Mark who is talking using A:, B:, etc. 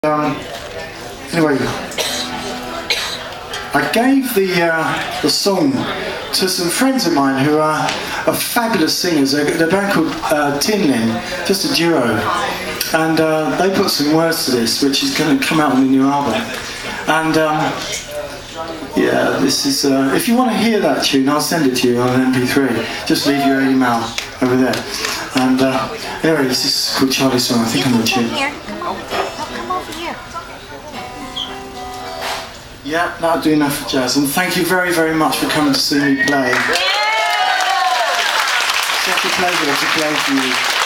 A: Anyway, I gave the song to some friends of mine who are fabulous singers. They're a band called Tinlin, just a duo, and they put some words to this, which is going to come out on the new album. And yeah, this is. If you want to hear that tune, I'll send it to you on MP3. Just leave your email over there. And anyway, this is called Charlie's Song. I think I'm the tune.
B: Come over here.
A: Yeah, that'll do enough for jazz. And thank you very, very much for coming to see me play.
B: Yeah!
A: It's such a pleasure to play for you.